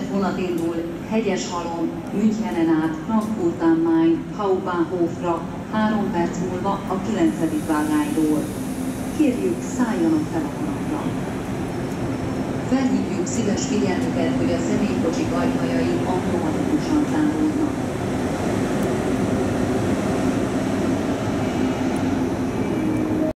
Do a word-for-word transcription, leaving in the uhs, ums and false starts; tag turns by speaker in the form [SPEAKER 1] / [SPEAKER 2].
[SPEAKER 1] vonat indul Hegyeshalom, Münchenen át, Frankfurt am Main, Hauptbahnhofra, három perc múlva a kilencedik vágányról. Kérjük, szálljanak fel a vonatra. Felhívjuk szíves figyelmüket, hogy a személykocsik ajtajai automatikusan záródnak.